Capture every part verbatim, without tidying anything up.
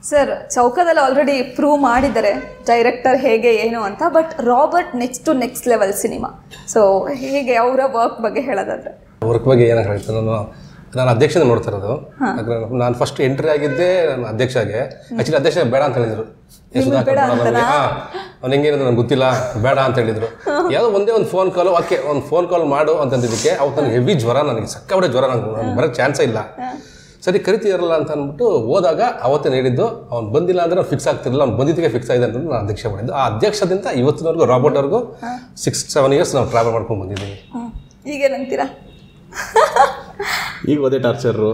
Sir ಚೌಕದಲ್ಲಿ already prove ಮಾಡಿದ್ದಾರೆ director ಹೇಗೆ ಏನು ಅಂತ, but Robert next to next level cinema. So ಹೇಗೆ ಅವರ ವರ್ಕ್ ಬಗ್ಗೆ ಹೇಳೋದಾದ್ರೆ? ವರ್ಕ್ ಬಗ್ಗೆ ಏನಾಗ ಹೇಳ್ತೀನಿ, ನಾನು ನಾನು ಅಧ್ಯಕ್ಷನ ನೋಡ್ತಾ ಇರೋದು. ಯಾಕಂದ್ರೆ ನಾನು ಫಸ್ಟ್ ಎಂಟ್ರಿ ಆಗಿದ್ದೆ ನಾನು ಅಧ್ಯಕ್ಷಗೆ. ಆ್ಯಕ್ಚುಲಿ ಅಧ್ಯಕ್ಷ ಬೇಡ ಅಂತ ಹೇಳಿದ್ರು, ಅವ್ನು ಹೆಂಗೇನದು ನನಗೆ ಗೊತ್ತಿಲ್ಲ, ಬೇಡ ಅಂತ ಹೇಳಿದ್ರು. ಯಾವುದೋ ಒಂದೇ ಒಂದು ಫೋನ್ ಕಾಲು ಓಕೆ ಒಂದು ಫೋನ್ ಕಾಲ್ ಮಾಡು ಅಂತಂದಿದ್ದಕ್ಕೆ ಅವತ್ತು ನನಗೆ ಹೆವಿ ಜ್ವರ, ನನಗೆ ಸಕ್ಕಬಡೆ ಜ್ವರ, ನನಗೆ ನನಗೆ ಬರೋಕ್ಕೆ ಚಾನ್ಸೇ ಇಲ್ಲ. ಸರಿ ಕರಿತೀರಲ್ಲ ಅಂತ ಅಂದ್ಬಿಟ್ಟು ಹೋದಾಗ ಅವತ್ತೇ ಹೇಳಿದ್ದು, ಅವ್ನು ಬಂದಿಲ್ಲ ಅಂದರೆ ಅವ್ನು ಫಿಕ್ಸ್ ಆಗ್ತಿರಲಿಲ್ಲ, ಅವ್ನು ಬಂದಿದ್ದಕ್ಕೆ ಫಿಕ್ಸ್ ಆಗಿದೆ ಅಂತ ನಾನು ಅಧ್ಯಕ್ಷ ಮಾಡಿದ್ದು. ಆ ಅಧ್ಯಕ್ಷದಿಂದ ಇವತ್ತಿನವರೆಗೂ ರಾಬರ್ಟ್ವರೆಗೂ ಸಿಕ್ಸ್ ಸೆವೆನ್ ಇಯರ್ಸ್ ನಾವು ಟ್ರಾವೆಲ್ ಮಾಡ್ಕೊಂಡು ಬಂದಿದ್ದೀವಿ. ಈಗೇನಂತೀರಾ? ಈಗ ಅದೇ ಟಾರ್ಚರು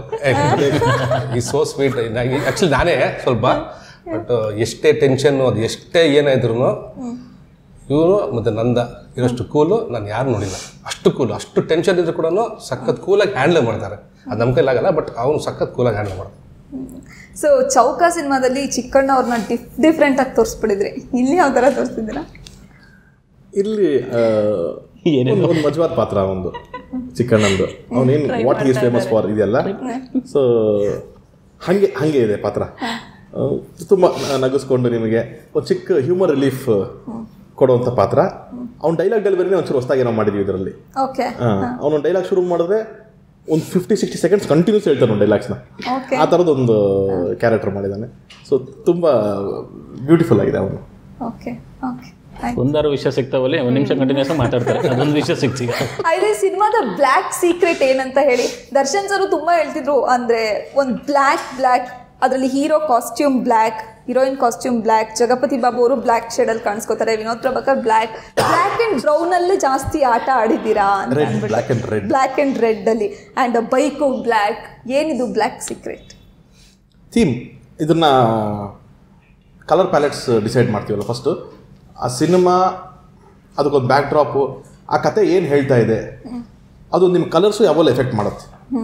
ಈ ಸೋ ಸ್ವೀಟ್. ಆ್ಯಕ್ಚುಲಿ ನಾನೇ ಸ್ವಲ್ಪ, ಬಟ್ ಎಷ್ಟೇ ಟೆನ್ಷನ್ನು ಅದು ಎಷ್ಟೇ ಏನಾದ್ರು ಇವನು ಮತ್ತು ನಂದ ಇರೋಷ್ಟು ಕೂಲು ನಾನು ಯಾರು ನೋಡಿಲ್ಲ. ಅಷ್ಟು ಕೂಲು, ಅಷ್ಟು ಟೆನ್ಷನ್ ಇದ್ರೂ ಕೂಡ ಸಖತ್ ಕೂಲಾಗಿ ಹ್ಯಾಂಡಲ್ ಮಾಡ್ತಾರೆ. ಅದು ನಮ್ಮ ಕೈಲಾಗಲ್ಲ, ಬಟ್ ಅವನು ಸಖತ್ ಕೂಲಾಗಿ ಹ್ಯಾಂಡಲ್ ಮಾಡ್ತಾರೆ. ಸೊ ಚೌಕ ಸಿನಿಮಾದಲ್ಲಿ ಚಿಕ್ಕಣ್ಣ ಅವ್ರನ್ನ ಡಿಫ್ ಡಿಫ್ರೆಂಟ್ ಆಗಿ ತೋರಿಸ್ಬಿಟ್ಟಿದ್ರಿ, ಇಲ್ಲಿ ಯಾವ ಥರ ತೋರಿಸ್ತಿದ್ದೀರಾ? ಇಲ್ಲಿ ಒಂದು ಮಜವಾದ ಪಾತ್ರ ಒಂದು ಚಿಕ್ಕಣ್ಣಂದು, ಅವನೇನು ವಾಟ್ ಈಸ್ ಫೇಮಸ್ ಫಾರ್ ಇದೆಯಲ್ಲ. ಸೊ ಹಾಗೆ ಹಾಗೆ ಇದೆ ಪಾತ್ರ, ತುಂಬ ನಗಿಸ್ಕೊಂಡು ನಿಮಗೆ ಒಂದು ಚಿಕ್ಕ ಹ್ಯೂಮರ್ ರಿಲೀಫ್ ಕೊಡುವಂಥ ಪಾತ್ರ. ಅವ್ನ ಡೈಲಾಗ್ ಡೆಲಿವರಿನೇ ಒಂಚೂರು ಹೊಸದಾಗಿ ನಾವು ಮಾಡಿದ್ವಿ ಇದರಲ್ಲಿ. ಅವನು ಡೈಲಾಗ್ ಶುರು ಮಾಡಿದ್ರೆ ಒಂದು ಫಿಫ್ಟಿ ಸಿಕ್ಸ್ಟಿ ಸೆಕೆಂಡ್ಸ್ ಕಂಟಿನ್ಯೂಸ್ ಹೇಳ್ತಾನೆ ಒಂದು ಡೈಲಾಗ್ಸ್ನ. ಆ ಥರದೊಂದು ಕ್ಯಾರೆಕ್ಟರ್ ಮಾಡಿದ್ದಾನೆ. ಸೊ ತುಂಬ ಬ್ಯೂಟಿಫುಲ್ ಆಗಿದೆ ಅವನು. ಓಕೆ ಓಕೆ ಒಂದಾರು ವಿಷಯ ಸಿಗ್ತಾವಲ್ಲಿ ಒಂದು ನಿಮಿಷ ಕಂಟಿನ್ಯೂಸ್ ಮಾತಾಡ್ತಾರೆ, ಅದೊಂದು ವಿಷಯ ಸಿಗ್ತೀಗ. ಅದೇ ಸಿನಿಮಾದ ಬ್ಲ್ಯಾಕ್ ಸೀಕ್ರೆಟ್ ಏನಂತ ಹೇಳಿ ದರ್ಶನ್ ಸರ್ ತುಂಬಾ ಹೇಳ್ತಿದ್ರು. ಅಂದ್ರೆ ಒಂದು ಬ್ಲ್ಯಾಕ್ ಬ್ಲ್ಯಾಕ್ ಅದರಲ್ಲಿ hero costume black, heroine costume black, Jagapathi Babu ಅವರು ಬ್ಲ್ಯಾಕ್ ಶೇಡಲ್ಲಿ ಕಾಣಿಸ್ಕೋತಾರೆ, Vinod Prabhakar black black and brown ಅಲ್ಲಿ ಜಾಸ್ತಿ ಆಟ ಆಡಿದ್ದೀರಾ ಅಂತ ಅಂದ್ಬಿಟ್ಟು, ಬ್ಲ್ಯಾಕ್ ಅಂಡ್ ರೆಡ್ ಅಲ್ಲಿ ಆ್ಯಂಡ್ ಬೈಕು ಬ್ಲ್ಯಾಕ್. ಏನಿದು ಬ್ಲ್ಯಾಕ್ ಸೀಕ್ರೆಟ್ ಥೀಮ್? ಇದನ್ನ ಕಲರ್ ಪ್ಯಾಲೆಟ್ಸ್ ಡಿಸೈಡ್ ಮಾಡ್ತೀವಲ್ಲ ಫಸ್ಟು. ಆ ಸಿನಿಮಾ ಅದಕ್ಕೊಂದು ಬ್ಯಾಕ್ ಡ್ರಾಪು, ಆ ಕತೆ ಏನು ಹೇಳ್ತಾ ಇದೆ ಅದು ನಿಮ್ಮ ಕಲರ್ಸು ಯಾವಾಗಲೂ ಎಫೆಕ್ಟ್ ಮಾಡುತ್ತೆ.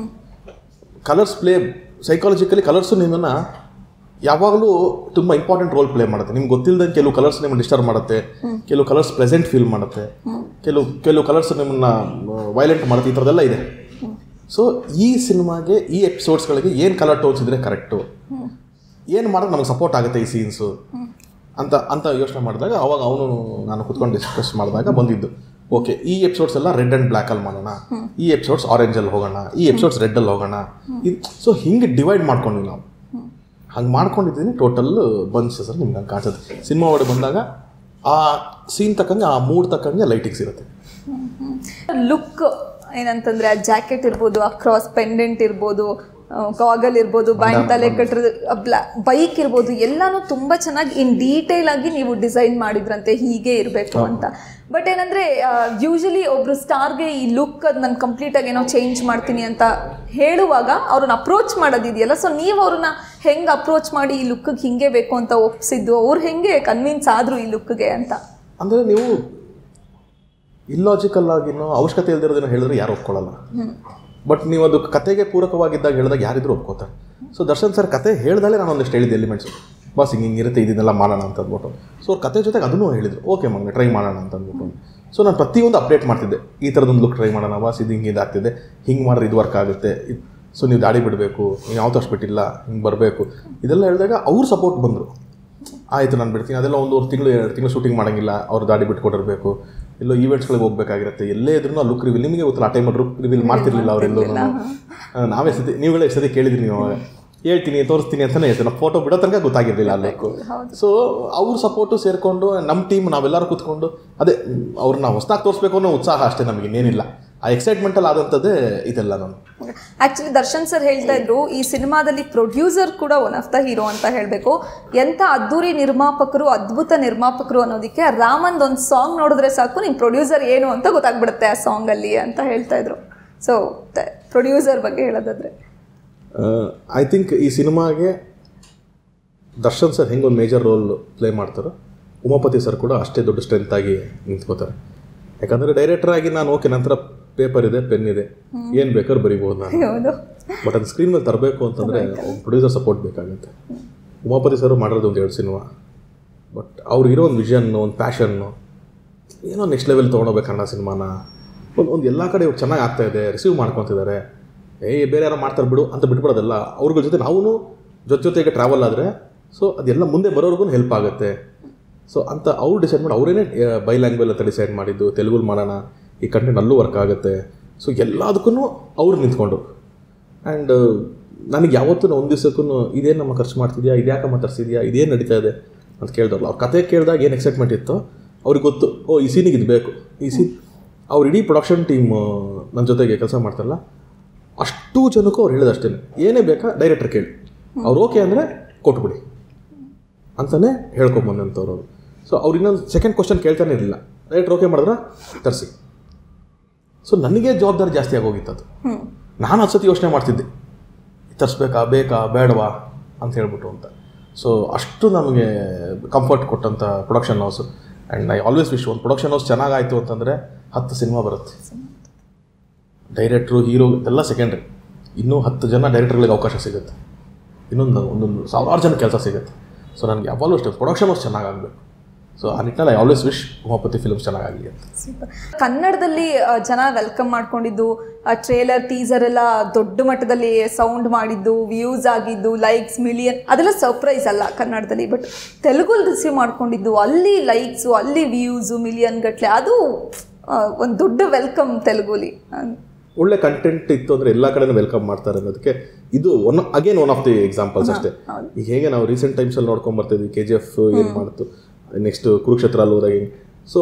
ಕಲರ್ಸ್ ಪ್ಲೇ ಸೈಕಾಲಜಿಕಲಿ ಕಲರ್ಸು ನಿಮ್ಮನ್ನು ಯಾವಾಗಲೂ ತುಂಬ ಇಂಪಾರ್ಟೆಂಟ್ ರೋಲ್ ಪ್ಲೇ ಮಾಡುತ್ತೆ. ನಿಮ್ಗೆ ಗೊತ್ತಿಲ್ಲದಂಗೆ ಕೆಲವು ಕಲರ್ಸ್ ನಿಮ್ಮನ್ನು ಡಿಸ್ಟರ್ಬ್ ಮಾಡುತ್ತೆ, ಕೆಲವು ಕಲರ್ಸ್ ಪ್ರೆಸೆಂಟ್ ಫೀಲ್ ಮಾಡುತ್ತೆ, ಕೆಲವು ಕೆಲವು ಕಲರ್ಸ್ ನಿಮ್ಮನ್ನು ವೈಲೆಂಟ್ ಮಾಡುತ್ತೆ. ಈ ಥರದ್ದೆಲ್ಲ ಇದೆ. ಸೊ ಈ ಸಿನಿಮಾಗೆ ಈ ಎಪಿಸೋಡ್ಸ್ಗಳಿಗೆ ಏನು ಕಲರ್ ಟೋನ್ಸ್ ಇದ್ರೆ ಕರೆಕ್ಟು, ಏನು ಮಾಡೋದು ನಮಗೆ ಸಪೋರ್ಟ್ ಆಗುತ್ತೆ ಈ ಸೀನ್ಸು ಅಂತ ಅಂತ ಯೋಚನೆ ಮಾಡಿದಾಗ ಅವಾಗ ಅವನು ನಾನು ಕುತ್ಕೊಂಡು ಡಿಸ್ಕಸ್ ಮಾಡಿದಾಗ ಬಂದಿದ್ದು, ಓಕೆ ಈ ಎಪಿಸೋಡ್ಸ್ ಎಲ್ಲ ರೆಡ್ ಆ್ಯಂಡ್ ಬ್ಲ್ಯಾಕಲ್ಲಿ ಮಾಡೋಣ, ಈ ಎಪಿಸೋಡ್ಸ್ ಆರೆಂಜಲ್ಲಿ ಹೋಗೋಣ, ಈ ಎಪಿಸೋಡ್ಸ್ ರೆಡ್ಡಲ್ಲಿ ಹೋಗೋಣ. ಇದು ಸೊ ಹಿಂಗೆ ಡಿವೈಡ್ ಮಾಡ್ಕೊಂಡ್ವಿ ನಾವು. ಹಂಗೆ ಮಾಡ್ಕೊಂಡಿದ್ದೀನಿ. ಟೋಟಲ್ ಬಂದ್ಸ್ ಸರ್ ನಿಮ್ಗೆ ಹಂಗೆ ಕಾಣಿಸುತ್ತೆ. ಸಿನಿಮಾ ಒಳಗೆ ಬಂದಾಗ ಆ ಸೀನ್ ತಕ್ಕಂಗೆ, ಆ ಮೂಡ್ ತಕ್ಕಂಗೆ ಲೈಟಿಂಗ್ಸ್ ಇರುತ್ತೆ. ಲುಕ್ ಏನಂತಂದರೆ ಆ ಜಾಕೆಟ್ ಇರ್ಬೋದು, ಆ ಕ್ರಾಸ್ ಪೆಂಡೆಂಟ್ ಇರ್ಬೋದು, ಗಾಗಲ್ ಇರ್ಬೋದು, ಬ್ಯಾಂಡ್ ತಲೆ ಕಟ್ಟಿರೋದು, ಬ್ಲಾ ಬೈಕ್ ಇರ್ಬೋದು, ಎಲ್ಲನೂ ತುಂಬ ಚೆನ್ನಾಗಿ ಇನ್ ಡೀಟೇಲ್ ಆಗಿ ನೀವು ಡಿಸೈನ್ ಮಾಡಿದ್ರಂತೆ ಹೀಗೆ ಇರಬೇಕು ಅಂತ. ಬಟ್ ಏನಂದರೆ ಯೂಶಲಿ ಒಬ್ರು ಸ್ಟಾರ್ಗೆ ಈ ಲುಕ್ ಅದು ನಾನು ಕಂಪ್ಲೀಟಾಗಿ ಏನೋ ಚೇಂಜ್ ಮಾಡ್ತೀನಿ ಅಂತ ಹೇಳುವಾಗ ಅವ್ರನ್ನ ಅಪ್ರೋಚ್ ಮಾಡೋದಿದೆಯಲ್ಲ, ಸೊ ನೀವು ಅವ್ರನ್ನ ಹೆಂಗೆ ಅಪ್ರೋಚ್ ಮಾಡಿ ಈ ಲುಕ್ಗೆ ಹಿಂಗೆ ಬೇಕು ಅಂತ ಒಪ್ಸಿದ್ದು, ಅವ್ರು ಹೆಂಗೆ ಕನ್ವಿನ್ಸ್ ಆದರು ಈ ಲುಕ್ಗೆ ಅಂತ? ಅಂದರೆ ನೀವು ಇಲ್ಲಾಜಿಕಲ್ ಆಗಿನೋ ಅವಶ್ಯಕತೆ ಇಲ್ದಿರೋದನ್ನ ಹೇಳಿದ್ರೆ ಯಾರು ಒಪ್ಕೊಳ್ಳಲ್ಲ. ಬಟ್ ನೀವು ಅದು ಕತೆಗೆ ಪೂರಕವಾಗಿದ್ದಾಗ ಹೇಳಿದಾಗ ಯಾರಿದ್ರು ಒಪ್ಕೋತಾರೆ. ಸೊ ದರ್ಶನ್ ಸರ್ ಕತೆ ಹೇಳ್ದಾಲೆ ನಾನು ಒಂದಿಷ್ಟು ಹೇಳಿದ್ದೆ ಎಲಿಮೆಂಟ್ಸು, ಬಸ್ ಹಿಂಗೆ ಹಿಂಗಿರುತ್ತೆ ಇದನ್ನೆಲ್ಲ ಮಾಡೋಣ ಅಂತ ಅಂದ್ಬಿಟ್ಟು. ಸೊ ಅವ್ರ ಕತೆ ಜೊತೆಗೆ ಅದನ್ನು ಹೇಳಿದ್ರು, ಓಕೆ ಮಗನೇ ಟ್ರೈ ಮಾಡೋಣ ಅಂತ ಅಂದ್ಬಿಟ್ಟು. ಸೊ ನಾನು ಪ್ರತಿಯೊಂದು ಅಪ್ಡೇಟ್ ಮಾಡ್ತಿದ್ದೆ, ಈ ಥರದೊಂದು ಲುಕ್ ಟ್ರೈ ಮಾಡೋಣ ಬಾಸ್, ಇದು ಹಿಂಗೆ ಇದಾಗ್ತಿದೆ, ಹಿಂಗೆ ಮಾಡಿದ್ರೆ ಇದು ವರ್ಕ್ ಆಗುತ್ತೆ, ಸೊ ನೀವು ದಾಡಿ ಬಿಡಬೇಕು, ನೀವು ಯಾವ ತೋರಿಸ್ ಬಿಟ್ಟಿಲ್ಲ, ಹಿಂಗೆ ಬರಬೇಕು, ಇದೆಲ್ಲ ಹೇಳಿದಾಗ ಅವ್ರು ಸಪೋರ್ಟ್ ಬಂದರು. ಆಯಿತು ನಾನು ಬಿಡ್ತೀನಿ, ಅದೆಲ್ಲ ಒಂದು ಒಂದು ತಿಂಗಳು ಎರಡು ತಿಂಗಳು ಶೂಟಿಂಗ್ ಮಾಡೋಂಗಿಲ್ಲ, ಅವ್ರು ದಾಡಿ ಬಿಟ್ಕೊಟ್ಟಿರಬೇಕು, ಎಲ್ಲೋ ಈವೆಂಟ್ಸ್ಗಳಿಗೆ ಹೋಗಬೇಕಾಗಿರುತ್ತೆ, ಎಲ್ಲೇ ಇದ್ರೂ ಆ ಲುಕ್ ರಿವೀಲ್ ನಿಮಗೆ ಗೊತ್ತಿಲ್ಲ. ಆ ಟೈಮಲ್ಲಿ ಲುಕ್ ರಿವೀಲ್ ಮಾಡ್ತಿರ್ಲಿಲ್ಲ ಅವರೆಲ್ಲೂ. ನಾವೇ ಸತಿ ನೀವುಗಳೇ ಸತಿ ಕೇಳಿದ್ರಿ, ನೀವು ಹೇಳ್ತೀನಿ ತೋರಿಸ್ತೀನಿ ಅಂತಲೇ ಹೇಳ್ತೀನಿ, ನಾವು ಫೋಟೋ ಬಿಡೋ ತನಕ ಗೊತ್ತಾಗಿರಲಿಲ್ಲ ಆ ಲುಕ್ಕು. ಸೊ ಅವ್ರ ಸಪೋರ್ಟು ಸೇರಿಕೊಂಡು ನಮ್ಮ ಟೀಮ್ ನಾವೆಲ್ಲರೂ ಕೂತ್ಕೊಂಡು ಅದೇ ಅವ್ರನ್ನ ಹೊಸದಾಗಿ ತೋರಿಸ್ಬೇಕು ಅನ್ನೋ ಉತ್ಸಾಹ ಅಷ್ಟೇ, ನಮಗೆ ಇನ್ನೇನಿಲ್ಲ. ಆ ಎಕ್ಸೈಟ್ಮೆಂಟಲ್ಲಿ ಆದಂಥದ್ದೇ ಇದೆಲ್ಲ. ನಾನು ಆ್ಯಕ್ಚುಲಿ ದರ್ಶನ್ ಸರ್ ಹೇಳ್ತಾ ಇದ್ರು, ಈ ಸಿನಿಮಾದಲ್ಲಿ ಪ್ರೊಡ್ಯೂಸರ್ ಕೂಡ ಒನ್ ಆಫ್ ದ ಹೀರೋ ಅಂತ ಹೇಳಬೇಕು. ಎಂಥ ಅದ್ದೂರಿ ನಿರ್ಮಾಪಕರು, ಅದ್ಭುತ ನಿರ್ಮಾಪಕರು ಅನ್ನೋದಕ್ಕೆ ರಾಮಂದ್ ಒಂದು ಸಾಂಗ್ ನೋಡಿದ್ರೆ ಸಾಕು ನಿಮ್ಮ ಪ್ರೊಡ್ಯೂಸರ್ ಏನು ಅಂತ ಗೊತ್ತಾಗ್ಬಿಡುತ್ತೆ ಆ ಸಾಂಗಲ್ಲಿ ಅಂತ ಹೇಳ್ತಾ ಇದ್ರು. ಸೊ ಪ್ರೊಡ್ಯೂಸರ್ ಬಗ್ಗೆ ಹೇಳೋದಾದ್ರೆ ಐ ಥಿಂಕ್ ಈ ಸಿನಿಮಾಗೆ ದರ್ಶನ್ ಸರ್ ಹೆಂಗೆ ಒಂದು ಮೇಜರ್ ರೋಲ್ ಪ್ಲೇ ಮಾಡ್ತಾರೋ, ಉಮಾಪತಿ ಸರ್ ಕೂಡ ಅಷ್ಟೇ ದೊಡ್ಡ ಸ್ಟ್ರೆಂತ್ ಆಗಿ ನಿಂತ್ಕೋತಾರೆ. ಯಾಕಂದರೆ ಡೈರೆಕ್ಟರ್ ಆಗಿ ನಾನು ಓಕೆ ನಂತರ ಪೇಪರ್ ಇದೆ, ಪೆನ್ ಇದೆ, ಏನು ಬೇಕಾದ್ರೂ ಬರಿಬೋದು ನಾನು. ಬಟ್ ಅದು ಸ್ಕ್ರೀನ್ ಮೇಲೆ ತರಬೇಕು ಅಂತಂದರೆ ಪ್ರೊಡ್ಯೂಸರ್ ಸಪೋರ್ಟ್ ಬೇಕಾಗುತ್ತೆ. ಉಮಾಪತಿ ಸರ್ ಮಾಡಿರೋದು ಒಂದು ಎರಡು ಸಿನಿಮಾ, ಬಟ್ ಅವ್ರಿಗಿರೋ ಒಂದು ವಿಷನ್ನು, ಒಂದು ಪ್ಯಾಷನ್ನು, ಏನೋ ನೆಕ್ಸ್ಟ್ ಲೆವೆಲ್ ತೊಗೊಂಡೋಗ್ಬೇಕು ಕನ್ನಡ ಸಿನಿಮಾನ. ಒಂದು ಒಂದು ಎಲ್ಲ ಕಡೆ ಇವ್ರು ಚೆನ್ನಾಗಿ ಆಗ್ತಾಯಿದೆ, ರಿಸೀವ್ ಮಾಡ್ಕೊತಿದ್ದಾರೆ. ಏಯ್ ಬೇರೆ ಯಾರೋ ಮಾಡ್ತಾರೆ ಬಿಡು ಅಂತ ಬಿಟ್ಬಿಡೋದಲ್ಲ, ಅವ್ರಗಳ ಜೊತೆ ನಾವು ಜೊತೆ ಜೊತೆಗೆ ಟ್ರಾವೆಲ್ ಆದರೆ ಸೊ ಅದೆಲ್ಲ ಮುಂದೆ ಬರೋರ್ಗು ಹೆಲ್ಪ್ ಆಗುತ್ತೆ. ಸೊ ಅಂತ ಅವ್ರು ಡಿಸೈಡ್ ಮಾಡಿ ಅವರೇನೆ ಬೈ ಲ್ಯಾಂಗ್ವೇಜ್ ಅಂತ ಡಿಸೈಡ್ ಮಾಡಿದ್ದು, ತೆಲುಗುಲಿ ಮಾಡೋಣ, ಈ ಕಂಟೆಂಟ್ ಅಲ್ಲೂ ವರ್ಕ್ ಆಗುತ್ತೆ. ಸೊ ಎಲ್ಲದಕ್ಕೂ ಅವ್ರು ನಿಂತ್ಕೊಂಡು. ಆ್ಯಂಡ್ ನನಗೆ ಯಾವತ್ತೂ ಒಂದು ದಿವಸಕ್ಕೂ ಇದೇನು ನಮ್ಮ ಖರ್ಚು ಮಾಡ್ತಿದ್ಯಾ, ಇದ್ಯಾಕಮ್ಮ ತರಿಸಿದ್ಯಾ, ಇದೇನು ನಡೀತಾ ಇದೆ ಅಂತ ಕೇಳ್ದಲ್ಲ. ಅವ್ರ ಕತೆ ಕೇಳಿದಾಗ ಏನು ಎಕ್ಸೈಟ್ಮೆಂಟ್ ಇತ್ತು ಅವ್ರಿಗೆ ಗೊತ್ತು. ಓ ಈ ಸೀನಿಗೆ ಇದು ಬೇಕು, ಈ ಸೀನ್. ಅವ್ರು ಇಡೀ ಪ್ರೊಡಕ್ಷನ್ ಟೀಮ್ ನನ್ನ ಜೊತೆಗೆ ಕೆಲಸ ಮಾಡ್ತಾರಲ್ಲ, ಅಷ್ಟು ಜನಕ್ಕೂ ಅವ್ರು ಹೇಳಿದ ಅಷ್ಟೇ, ಏನೇ ಬೇಕಾ ಡೈರೆಕ್ಟರ್ ಕೇಳಿ, ಅವ್ರು ಓಕೆ ಅಂದರೆ ಕೊಟ್ಬಿಡಿ ಅಂತಲೇ ಹೇಳ್ಕೊಂಬಂದಂಥವ್ರು ಅವರು. ಸೊ ಅವ್ರು ಇನ್ನೊಂದು ಸೆಕೆಂಡ್ ಕ್ವಶನ್ ಕೇಳ್ತಾನೆ ಇರಲಿಲ್ಲ, ಡೈರೆಕ್ಟರ್ ಓಕೆ ಮಾಡಿದ್ರೆ ತರಿಸಿ. ಸೊ ನನಗೆ ಜವಾಬ್ದಾರಿ ಜಾಸ್ತಿ ಆಗೋಗಿತ್ತು ಅದು. ನಾನು ಹತ್ತು ಸತಿ ಯೋಚನೆ ಮಾಡ್ತಿದ್ದೆ, ತರಿಸ್ಬೇಕಾ ಬೇಕಾ ಬೇಡವಾ ಅಂತ ಹೇಳ್ಬಿಟ್ಟು ಅಂತ. ಸೊ ಅಷ್ಟು ನಮಗೆ ಕಂಫರ್ಟ್ ಕೊಟ್ಟಂಥ production house. And I always wish ಒಂದು ಪ್ರೊಡಕ್ಷನ್ ಹೌಸ್ ಚೆನ್ನಾಗಾಯಿತು ಅಂತಂದರೆ ಹತ್ತು ಸಿನಿಮಾ ಬರುತ್ತೆ. ಡೈರೆಕ್ಟ್ರು, ಹೀರೋ ಎಲ್ಲ ಸೆಕೆಂಡ್ರಿ, ಇನ್ನೂ ಹತ್ತು ಜನ ಡೈರೆಕ್ಟರ್ಗಳಿಗೆ ಅವಕಾಶ ಸಿಗುತ್ತೆ, ಇನ್ನೊಂದು ಒಂದೊಂದು ಸಾವಿರಾರು ಜನ ಕೆಲಸ ಸಿಗುತ್ತೆ. ಸೊ ನನಗೆ ಯಾವಾಗಲೂ ಅಷ್ಟೇ ಪ್ರೊಡಕ್ಷನ್ ಹೌಸ್ ಚೆನ್ನಾಗಾಗಬೇಕು. ಸೊ ಆ ನಿಟ್ಟಿನಲ್ಲಿ I always wish Umapathi films ಚೆನ್ನಾಗಾಗಲಿ ಅಂತ. ಕನ್ನಡದಲ್ಲಿ ಜನ ವೆಲ್ಕಮ್ ಮಾಡ್ಕೊಂಡಿದ್ದು, ಟ್ರೇಲರ್ ಟೀಸರ್ ಎಲ್ಲ ದೊಡ್ಡ ಮಟ್ಟದಲ್ಲಿ ಸೌಂಡ್ ಮಾಡಿದ್ದು, ವ್ಯೂಸ್ ಆಗಿದ್ದು, ಲೈಕ್ಸ್ ಮಿಲಿಯನ್, ಅದೆಲ್ಲ ಸರ್ಪ್ರೈಸ್ ಅಲ್ಲ ಕನ್ನಡದಲ್ಲಿ. ಬಟ್ ತೆಲುಗಲ್ಲಿ ರಿಸೀವ್ ಮಾಡ್ಕೊಂಡಿದ್ದು, ಅಲ್ಲಿ ಲೈಕ್ಸು, ಅಲ್ಲಿ ವ್ಯೂಸು ಮಿಲಿಯನ್ ಗಟ್ಟಲೆ, ಅದು ಒಂದು ದೊಡ್ಡ ವೆಲ್ಕಮ್ ತೆಲುಗುಲಿ. ಒಳ್ಳೆ ಕಂಟೆಂಟ್ ಇತ್ತು ಅಂದರೆ ಎಲ್ಲ ಕಡೆನೂ ವೆಲ್ಕಮ್ ಮಾಡ್ತಾರೆ ಅನ್ನೋದಕ್ಕೆ ಇದು one again one of the examples ಅಷ್ಟೇ. ಈಗ ಹೇಗೆ ನಾವು ರೀಸೆಂಟ್ ಟೈಮ್ಸಲ್ಲಿ ನೋಡ್ಕೊಂಡು ಬರ್ತಿದ್ವಿ, ಕೆ ಜಿ ಎಫ್ ಏನು ಮಾಡ್ತು, ನೆಕ್ಸ್ಟ್ ಕುರುಕ್ಷೇತ್ರ ಅಲ್ಲಿ ಹೋದಾಗ ಹಿಂಗೆ. ಸೊ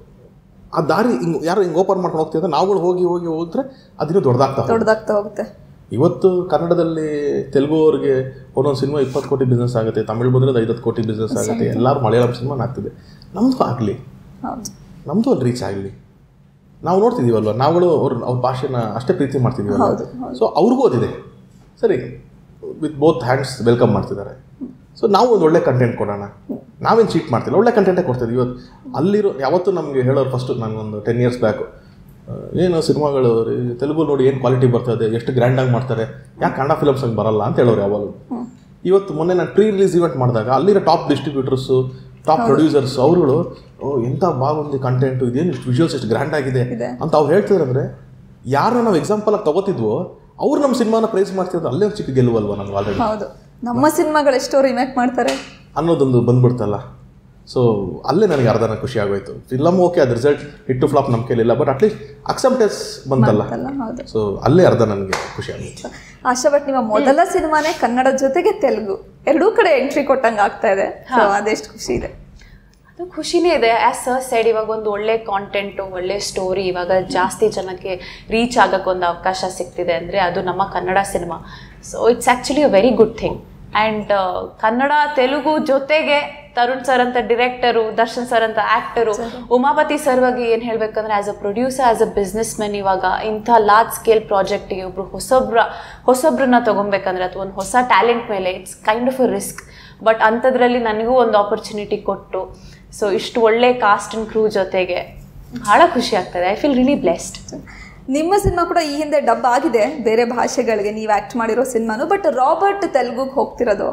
ಆ ದಾರಿ ಹಿಂಗೆ ಯಾರು ಹಿಂಗೆ ಓಪನ್ ಮಾಡ್ಕೊಂಡು ಹೋಗ್ತಿದ್ರೆ ನಾವುಗಳು ಹೋಗಿ ಹೋಗಿ ಹೋದ್ರೆ ಅದಿನ್ನೂ ದೊಡ್ಡದಾಗ್ತಾ ದೊಡ್ಡದಾಗ್ತಾ ಹೋಗುತ್ತೆ. ಇವತ್ತು ಕನ್ನಡದಲ್ಲಿ ತೆಲುಗು ಅವ್ರಿಗೆ ಒಂದೊಂದು ಸಿನಿಮಾ ಇಪ್ಪತ್ತು ಕೋಟಿ ಬಿಸ್ನೆಸ್ ಆಗುತ್ತೆ, ತಮಿಳು ಬಂದರೆ ಐವತ್ತು ಕೋಟಿ ಬಿಸ್ನೆಸ್ ಆಗುತ್ತೆ, ಎಲ್ಲರೂ ಮಲಯಾಳಂ ಸಿನಿಮಾ ಆಗ್ತಿದೆ. ನಮ್ಮದು ಆಗಲಿ, ನಮ್ಮದು ಅಲ್ಲಿ ರೀಚ್ ಆಗಲಿ. ನಾವು ನೋಡ್ತಿದ್ದೀವಲ್ವ, ನಾವುಗಳು ಅವ್ರ ಅವ್ರ ಭಾಷೆನ ಅಷ್ಟೇ ಪ್ರೀತಿ ಮಾಡ್ತಿದ್ದೀವಲ್ಲ. ಸೊ ಅವ್ರಿಗೂ ಓದಿದೆ, ಸರಿ, ವಿತ್ ಬೋತ್ ಹ್ಯಾಂಡ್ಸ್ ವೆಲ್ಕಮ್ ಮಾಡ್ತಿದ್ದಾರೆ. ಸೊ ನಾವು ಒಂದು ಒಳ್ಳೆ ಕಂಟೆಂಟ್ ಕೊಡೋಣ, ನಾವೇನು ಚೀಟ್ ಮಾಡ್ತಿಲ್ಲ, ಒಳ್ಳೆ ಕಂಟೆಂಟೇ ಕೊಡ್ತಿದ್ವಿ. ಇವತ್ತು ಅಲ್ಲಿರೋ ಯಾವತ್ತೂ ನಮಗೆ ಹೇಳೋರು ಫಸ್ಟು, ನನಗೊಂದು ಟೆನ್ ಇಯರ್ಸ್ ಬ್ಯಾಕು, ಏನು ಸಿನಿಮಾಗಳು ತೆಲುಗು ನೋಡಿ ಏನು ಕ್ವಾಲಿಟಿ ಬರ್ತದೆ, ಎಷ್ಟು ಗ್ರ್ಯಾಂಡಾಗಿ ಮಾಡ್ತಾರೆ, ಯಾಕೆ ಕನ್ನಡ ಫಿಲಮ್ಸ್ ಹಂಗೆ ಬರಲ್ಲ ಅಂತ ಹೇಳೋರು ಯಾವಾಗಲೂ. ಇವತ್ತು ಮೊನ್ನೆ ನಾನು ಪ್ರೀ ರಿಲೀಸ್ ಇವೆಂಟ್ ಮಾಡಿದಾಗ ಅಲ್ಲಿರೋ ಟಾಪ್ ಡಿಸ್ಟ್ರಿಬ್ಯೂಟರ್ಸು, ಟಾಪ್ ಪ್ರೊಡ್ಯೂಸರ್ಸ್ ಅವರುಗಳು, ಓ ಎಂಥ ಬಾಗುಂದಿ ಕಂಟೆಂಟು, ಇದೇನು ಇಷ್ಟು ವಿಜುವಲ್ಸ್ ಎಷ್ಟು ಗ್ರ್ಯಾಂಡ್ ಆಗಿದೆ ಅಂತ ಅವ್ರು ಹೇಳ್ತಿದ್ರು. ಅಂದರೆ ಯಾರನ್ನ ನಾವು ಎಕ್ಸಾಂಪಲ್ ಆಗಿ ತಗೋತಿದ್ವೋ ಅವ್ರು ನಮ್ಮ ಸಿನಿಮಾನ ಪ್ರೈಸ್ ಮಾಡ್ತಿದ್ರು, ಅಲ್ಲೇ ಒಂದು ಚಿಕ್ಕ ಗೆಲ್ಲುವಲ್ವ ನಮ್ಗೆ ಆಲ್ರೆಡಿ. ಹೌದು, ನಮ್ಮ ಸಿನಿಮಾಗಳು ಎಷ್ಟೋ ರಿಮೇಕ್ ಮಾಡ್ತಾರೆ ಅನ್ನೋದೊಂದು ಬಂದ್ಬಿಡ್ತಲ್ಲ. ಸೊ ಅಲ್ಲೇ ನನಗೆ ಅರ್ಧನ ಖುಷಿ ಆಗೋಯ್ತು. ಫಿಲಮ್ ಓಕೆ, ಅದು ರಿಸಲ್ಟ್ ಹಿಟ್ಟು ಫ್ಲಾಪ್ ನಮ್ಮ ಕೈಲಿಲ್ಲ, ಬಟ್ ಅಟ್ಲೀಸ್ಟ್ ಅಕ್ಸೆಪ್ಟೆನ್ಸ್ ಬಂತಲ್ಲ. ಸೊ ಅಲ್ಲೇ ಅರ್ಧ ನನಗೆ ಖುಷಿ ಆಗೋಯ್ತು. ಆಶಾ, ಬಟ್ ನಿಮ್ಮ ಮೊದಲ ಸಿನಿಮಾನೇ ಕನ್ನಡ ಜೊತೆಗೆ ತೆಲುಗು ಎರಡೂ ಕಡೆ ಎಂಟ್ರಿ ಕೊಟ್ಟಂಗೆ ಆಗ್ತಾ ಇದೆ. ಸೊ ಅದೆಷ್ಟು ಖುಷಿ ಇದೆ. ಅದು ಖುಷಿನೇ ಇದೆ. ಆ್ಯಸ್ ಸರ್ ಸೈಡ್, ಇವಾಗ ಒಂದು ಒಳ್ಳೆ ಕಾಂಟೆಂಟು, ಒಳ್ಳೆ ಸ್ಟೋರಿ ಇವಾಗ ಜಾಸ್ತಿ ಜನಕ್ಕೆ ರೀಚ್ ಆಗೋಕ್ಕೆ ಒಂದು ಅವಕಾಶ ಸಿಗ್ತಿದೆ ಅಂದರೆ ಅದು ನಮ್ಮ Kannada cinema. So it's actually a very good thing. And Kannada Telugu ಜೊತೆಗೆ ತರುಣ್ ಸರ್ ಅಂತ ಡಿರೆಕ್ಟರು, ದರ್ಶನ್ ಸರ್ ಅಂತ ಆ್ಯಕ್ಟರು, ಉಮಾಪತಿ ಸರ್ ಬಗ್ಗೆ ಏನು ಹೇಳಬೇಕಂದ್ರೆ as a producer, as a businessmen, ಇವಾಗ ಇಂಥ ಲಾರ್ಜ್ ಸ್ಕೇಲ್ ಪ್ರಾಜೆಕ್ಟಿಗೆ ಒಬ್ಬರು ಹೊಸೊಬ್ರ ಹೊಸೊಬ್ರನ್ನ ತೊಗೊಬೇಕಂದ್ರೆ ಅಥವಾ ಒಂದು ಹೊಸ ಟ್ಯಾಲೆಂಟ್ ಮೇಲೆ it's kind of a risk. But ಅಂಥದ್ರಲ್ಲಿ ನನಗೂ ಒಂದು ಆಪರ್ಚುನಿಟಿ ಕೊಟ್ಟು, ಸೊ ಇಷ್ಟು ಒಳ್ಳೆ ಕಾಸ್ಟ್ ಆ್ಯಂಡ್ ಕ್ರೂ ಜೊತೆಗೆ ಭಾಳ ಖುಷಿ ಆಗ್ತದೆ. I feel really blessed. ನಿಮ್ಮ ಸಿನಿಮಾ ಕೂಡ ಈ ಹಿಂದೆ ಡಬ್ ಆಗಿದೆ ಬೇರೆ ಭಾಷೆಗಳಿಗೆ, ನೀವು ಆ್ಯಕ್ಟ್ ಮಾಡಿರೋ ಸಿನಿಮಾನು. ಬಟ್ ರಾಬರ್ಟ್ ತೆಲುಗುಗೆ ಹೋಗ್ತಿರೋದು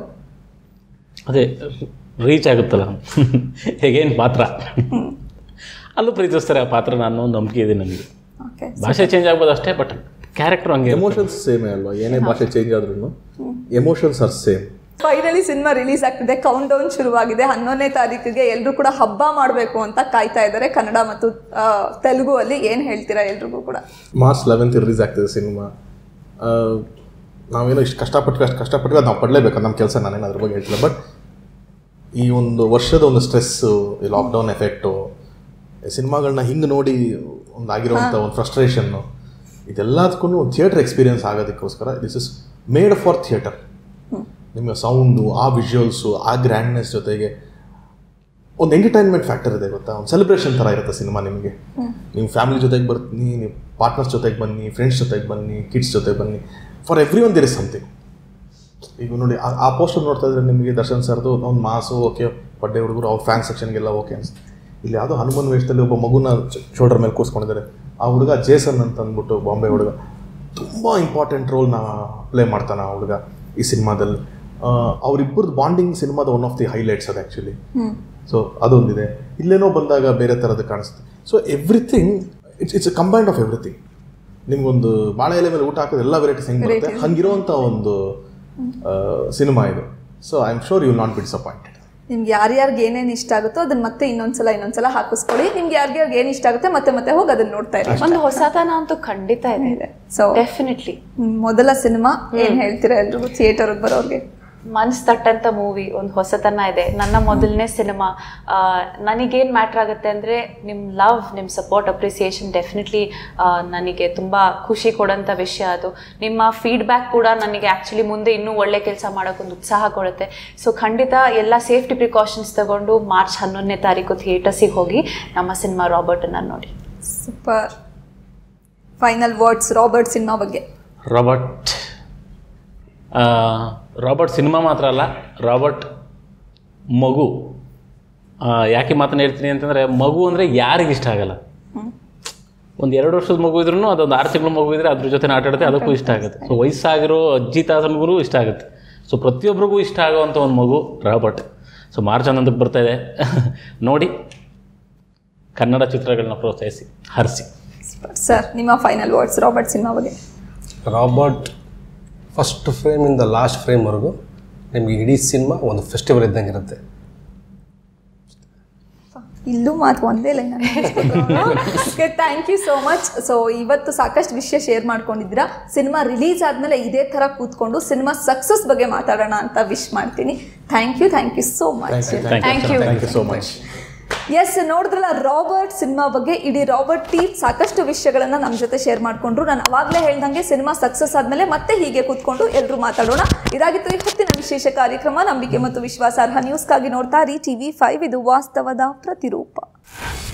ಅದೇ ರೀಚ್ ಆಗುತ್ತಲ್ಲ ಹೇಗೇನು ಪಾತ್ರ, ಅಲ್ಲೂ ಪ್ರೀತಿಸ್ತಾರೆ ಆ ಪಾತ್ರ. ನಾನು ನಂಬಿಕೆ ಇದೆ ನನಗೆ. ಭಾಷೆ ಚೇಂಜ್ ಆಗ್ಬೋದು ಅಷ್ಟೇ, ಬಟ್ ಕ್ಯಾರೆಕ್ಟರ್ ಹಂಗೆ. ಎಮೋಷನ್ಸ್ ಸೇಮೇ ಅಲ್ವಾ, ಏನೇ ಭಾಷೆ ಚೇಂಜ್ ಆದ್ರೂ emotions are same. Finally cinema release ಆಗ್ತಿದೆ, ಕೌಂಟ್ ಡೌನ್ ಶುರುವಾಗಿದೆ. ಹನ್ನೊಂದನೇ ತಾರೀಕಿಗೆ ಎಲ್ಲರೂ ಕೂಡ ಹಬ್ಬ ಮಾಡಬೇಕು ಅಂತ ಕಾಯ್ತಾ ಇದ್ದಾರೆ ಕನ್ನಡ ಮತ್ತು ತೆಲುಗು ಅಲ್ಲಿ. ಏನು ಹೇಳ್ತೀರಾ ಎಲ್ರಿಗೂ ಕೂಡ? ಮಾರ್ಚ್ ಲೆವೆಂತ್ ರಿಲೀಸ್ ಆಗ್ತಿದೆ ಸಿನಿಮಾ. ನಾವೇನೋ ಇಷ್ಟು ಕಷ್ಟಪಟ್ಟು ಅಷ್ಟು ಕಷ್ಟಪಟ್ಟು ಅದು ನಾವು ಪಡಲೇಬೇಕು, ನಮ್ಮ ಕೆಲಸ. ನಾನೇನು ಅದ್ರ ಬಗ್ಗೆ ಹೇಳ್ತಿಲ್ಲ. ಬಟ್ ಈ ಒಂದು ವರ್ಷದ ಒಂದು ಸ್ಟ್ರೆಸ್ಸು, ಈ ಲಾಕ್ಡೌನ್ ಎಫೆಕ್ಟು, ಸಿನಿಮಾಗಳನ್ನ ಹಿಂಗೆ ನೋಡಿ ಒಂದು ಆಗಿರೋವಂಥ ಒಂದು ಫ್ರಸ್ಟ್ರೇಷನ್ನು, ಇದೆಲ್ಲದಕ್ಕೂ ಥಿಯೇಟರ್ ಎಕ್ಸ್ಪೀರಿಯನ್ಸ್ ಆಗೋದಕ್ಕೋಸ್ಕರ this is made for theatre. ನಿಮಗೆ ಸೌಂಡು, ಆ ವಿಜುವಲ್ಸು, ಆ ಗ್ರ್ಯಾಂಡ್ನೆಸ್ ಜೊತೆಗೆ ಒಂದು ಎಂಟರ್ಟೈನ್ಮೆಂಟ್ ಫ್ಯಾಕ್ಟರ್ ಇದೆ ಗೊತ್ತಾ. ಒಂದು ಸೆಲೆಬ್ರೇಷನ್ ಥರ ಇರುತ್ತೆ ಸಿನಿಮಾ. ನಿಮಗೆ ನಿಮ್ಮ ಫ್ಯಾಮಿಲಿ ಜೊತೆಗೆ ಬರ್ತೀನಿ, ನೀವು ಪಾರ್ಟ್ನರ್ಸ್ ಜೊತೆಗೆ ಬನ್ನಿ, ಫ್ರೆಂಡ್ಸ್ ಜೊತೆಗೆ ಬನ್ನಿ, ಕಿಡ್ಸ್ ಜೊತೆಗೆ ಬನ್ನಿ, for every one there is something. ಈಗ ನೋಡಿ ಆ ಪೋಸ್ಟರ್ ನೋಡ್ತಾ ಇದ್ರೆ ನಿಮಗೆ ದರ್ಶನ್ ಸರ್ದು ಒಂದು ಮಾಸು ಓಕೆ, ಬಡ್ಡೆ ಹುಡುಗರು ಅವ್ರ ಫ್ಯಾನ್ ಸೆಕ್ಷನ್ಗೆಲ್ಲ ಓಕೆ ಅನ್ಸುತ್ತೆ. ಇಲ್ಲಿ ಯಾವುದೋ ಹನುಮನ್ ವೇಷದಲ್ಲಿ ಒಬ್ಬ ಮಗುನ ಶೋಲ್ಡರ್ ಮೇಲೆ ಕೂರಿಸ್ಕೊಂಡಿದ್ದಾರೆ. ಆ ಹುಡುಗ ಜೇಸನ್ ಅಂತ ಅಂದ್ಬಿಟ್ಟು, ಬಾಂಬೆ ಹುಡುಗ, ತುಂಬ ಇಂಪಾರ್ಟೆಂಟ್ ರೋಲ್ನ ಪ್ಲೇ ಮಾಡ್ತಾನೆ ಆ ಹುಡುಗ ಈ ಸಿನಿಮಾದಲ್ಲಿ. ಅವರಿಬ್ಬರದ್ದು ಬಾಂಡಿಂಗ್ ಸಿನಿಮಾದ ಒನ್ ಆಫ್ ದಿ ಹೈಲೈಟ್ಸ್ ಅದು ಆ್ಯಕ್ಚುಲಿ. ಸೊ ಅದೊಂದಿದೆ. ಇಲ್ಲೇನೋ ಬಂದಾಗ ಬೇರೆ ಥರದ್ದು ಕಾಣಿಸುತ್ತೆ. So everything it's it's a combined of everything. ನಿಮ್ಗೊಂದು ಬಾಳೆ ಎಲೆ ಮೇಲೆ ಊಟ ಹಾಕೋದು ಎಲ್ಲ ವೆರೈಟೀಸ್ ಹೆಂಗೆ ಬರುತ್ತೆ, ಹಂಗಿರೋವಂಥ ಒಂದು ಸಿನಿಮಾ ಇದು. So I am sure you will not be disappointed. ನಿಮ್ಗೆ ಯಾರ್ಯಾರಿಗೆ ಏನೇನು ಇಷ್ಟ ಆಗುತ್ತೋ ಅದನ್ನ ಮತ್ತೆ ಇನ್ನೊಂದ್ಸಲ ಇನ್ನೊಂದ್ಸಲ ಹಾಕಿಸ್ಕೊಳ್ಳಿ. ನಿಮ್ಗೆ ಯಾರ್ಯಾರಿಗೆ ಏನು ಇಷ್ಟ ಆಗುತ್ತೆ ಮತ್ತೆ ಮತ್ತೆ ಹೋಗಿ ಅದನ್ನ ನೋಡ್ತಾ ಇರಿ. ಒಂದು ಹೊಸತನ ಅಂತೂ ಖಂಡಿತ ಇದೆ. ಸೊ ಡೆಫಿನೆಟ್ಲಿ ಮೊದಲ ಸಿನಿಮಾ ಏನ್ ಹೇಳ್ತೀರಾ ಎಲ್ರಿಗೂ ಥಿಯೇಟರ್ಗೆ ಬರೋರಿಗೆ? ಮನ್ಸ್ ತಟ್ಟಂತ ಮೂವಿ, ಒಂದು ಹೊಸತನ ಇದೆ. ನನ್ನ ಮೊದಲನೇ ಸಿನಿಮಾ. ನನಗೇನು ಮ್ಯಾಟ್ರ್ ಆಗುತ್ತೆ ಅಂದರೆ ನಿಮ್ಮ ಲವ್, ನಿಮ್ಮ ಸಪೋರ್ಟ್, ಅಪ್ರಿಸಿಯೇಷನ್ ಡೆಫಿನೆಟ್ಲಿ ನನಗೆ ತುಂಬ ಖುಷಿ ಕೊಡೋಂಥ ವಿಷಯ. ಅದು ನಿಮ್ಮ ಫೀಡ್ಬ್ಯಾಕ್ ಕೂಡ ನನಗೆ ಆ್ಯಕ್ಚುಲಿ ಮುಂದೆ ಇನ್ನೂ ಒಳ್ಳೆ ಕೆಲಸ ಮಾಡೋಕ್ಕೊಂದು ಉತ್ಸಾಹ ಕೊಡುತ್ತೆ. ಸೊ ಖಂಡಿತ ಎಲ್ಲ ಸೇಫ್ಟಿ ಪ್ರಿಕಾಷನ್ಸ್ ತಗೊಂಡು ಮಾರ್ಚ್ ಹನ್ನೊಂದನೇ ತಾರೀಕು ಥಿಯೇಟರ್ಸಿಗೆ ಹೋಗಿ ನಮ್ಮ ಸಿನಿಮಾ ರಾಬರ್ಟನ್ನು ನೋಡಿ. Super. Final words Robert cinema ಬಗ್ಗೆ. ರಾಬರ್ಟ್ ರಾಬರ್ಟ್ ಸಿನಿಮಾ ಮಾತ್ರ ಅಲ್ಲ, ರಾಬರ್ಟ್ ಮಗು. ಯಾಕೆ ಮಾತನ್ನು ಹೇಳ್ತೀನಿ ಅಂತಂದರೆ, ಮಗು ಅಂದರೆ ಯಾರಿಗೆ ಇಷ್ಟ ಆಗಲ್ಲ? ಒಂದು ಎರಡು ವರ್ಷದ ಮಗು ಇದ್ರೂ ಅದೊಂದು ಆರು ತಿಂಗಳು ಮಗು ಇದ್ದರೆ ಅದ್ರ ಜೊತೆ ಆಟ ಆಡುತ್ತೆ, ಅದಕ್ಕೂ ಇಷ್ಟ ಆಗುತ್ತೆ. ಸೊ ವಯಸ್ಸಾಗಿರೋ ಅಜ್ಜಿ ತಾತನಿಗೂ ಇಷ್ಟ ಆಗುತ್ತೆ. ಸೊ ಪ್ರತಿಯೊಬ್ಬರಿಗೂ ಇಷ್ಟ ಆಗುವಂಥ ಒಂದು ಮಗು ರಾಬರ್ಟ್. ಸೊ ಮಾರ್ಚ್ ಹನ್ನೊಂದಕ್ಕೆ ಬರ್ತಾಯಿದೆ, ನೋಡಿ ಕನ್ನಡ ಚಿತ್ರಗಳನ್ನ ಪ್ರೋತ್ಸಾಹಿಸಿ, ಹರಿಸಿ. ಸರ್ ನಿಮ್ಮ ಫೈನಲ್ ವರ್ಡ್ಸ್ ರಾಬರ್ಟ್ ಸಿನಿಮಾ ಬಗ್ಗೆ. ರಾಬರ್ಟ್ ಫಸ್ಟ್ ಫ್ರೇಮಿಂದ ಲಾಸ್ಟ್ ಫ್ರೇಮ್ವರೆಗೂ ನಿಮಗೆ ಇಡೀ ಸಿನಿಮಾ ಒಂದು ಫೆಸ್ಟಿವಲ್ ಇದ್ದಂಗೆ ಇರುತ್ತೆ. ಇಲ್ಲೂ ಮಾತು ಒಂದೇ line. Okay, thank you so much. So ಇವತ್ತು ಸಾಕಷ್ಟು ವಿಷಯ ಶೇರ್ ಮಾಡ್ಕೊಂಡಿದ್ದೀರಾ. ಸಿನಿಮಾ ರಿಲೀಸ್ ಆದಮೇಲೆ ಇದೇ ಥರ ಕೂತ್ಕೊಂಡು ಸಿನಿಮಾ ಸಕ್ಸಸ್ ಬಗ್ಗೆ ಮಾತಾಡೋಣ ಅಂತ ವಿಶ್ ಮಾಡ್ತೀನಿ. Thank you thank you so much. Thank you thank you so much. Yes, ನೋಡಿದ್ರಲ್ಲ ರಾಬರ್ಟ್ ಸಿನಿಮಾ ಬಗ್ಗೆ ಇಡೀ ರಾಬರ್ಟ್ ಟೀಮ್ ಸಾಕಷ್ಟು ವಿಷಯಗಳನ್ನು ನಮ್ಮ ಜೊತೆ ಶೇರ್ ಮಾಡಿಕೊಂಡ್ರು. ನಾನು ಅವಾಗಲೇ ಹೇಳ್ದಂಗೆ ಸಿನಿಮಾ ಸಕ್ಸಸ್ ಆದಮೇಲೆ ಮತ್ತೆ ಹೀಗೆ ಕೂತ್ಕೊಂಡು ಎಲ್ಲರೂ ಮಾತಾಡೋಣ. ಇದಾಗಿತ್ತು ಇವತ್ತಿನ ವಿಶೇಷ ಕಾರ್ಯಕ್ರಮ. ನಂಬಿಕೆ ಮತ್ತು ವಿಶ್ವಾಸಾರ್ಹ ನ್ಯೂಸ್ಗಾಗಿ ನೋಡ್ತಾ ಇರಿ ಟಿವಿ ಫೈವ್. ಇದು ವಾಸ್ತವದ ಪ್ರತಿರೂಪ.